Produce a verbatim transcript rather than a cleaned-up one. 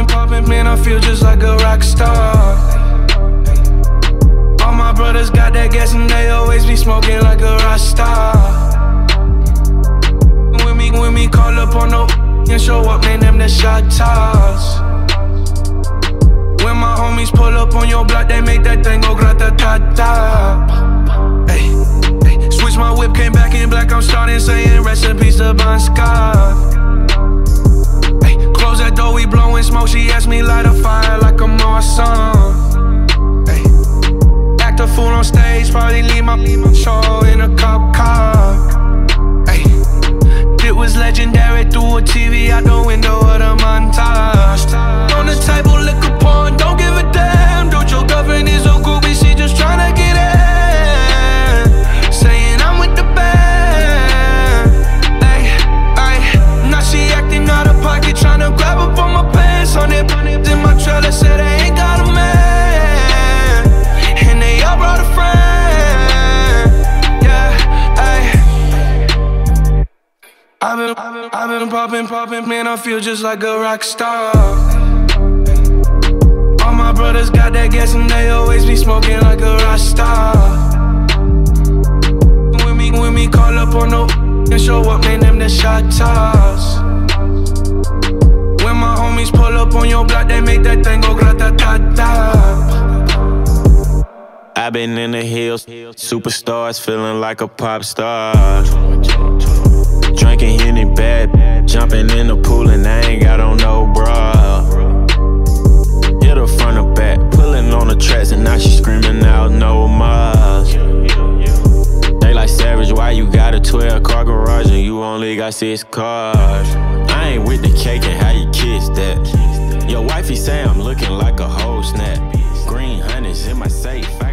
poppin', poppin', man, I feel just like a rock star. All my brothers got that gas and they always be smoking like a rock star. When me, when me call up on no and show up, man, them the shot toss. When my homies pull up on your block, they make that thing go grata-ta-ta. Hey, hey, switch my whip, came back in black, I'm starting saying recipes to Bon Scott. Hey, close that door, we blowing smoke, she asked me light a fire like a Marsan. Hey, act a fool on stage, probably leave my show in a cop car. Hey, it was legendary through a T V out the window of the montage. On the table, liquor porn, don't give a damn. Dude, your girlfriend is a groupie, she just tryna get in. Saying I'm with the band. Ay, ay, now she acting out of pocket, tryna grab up on my pants. On it, in my trailer, said they ain't got a man. And they all brought a friend. Yeah, ay. I've been, I've been, I've been poppin', poppin', man, I feel just like a rock star. All my brothers got that gas and they always be smoking like a rock star. When me, when me call up on no and show up, man, them the shot toss. When my homies pull up on your block, they make that thing go grata-ta-ta. I've been in the hills, superstars, feeling like a pop star. Drinking Henny bad, jumping in the pool and I ain't got on no bra. Hit her front or back, pulling on the tracks and now she screaming out no more. They like Savage, why you got a twelve car garage and you only got six cars? I ain't with the cake and how you kiss that. Your wifey say I'm looking like a whole snap. Green honey's in my safe.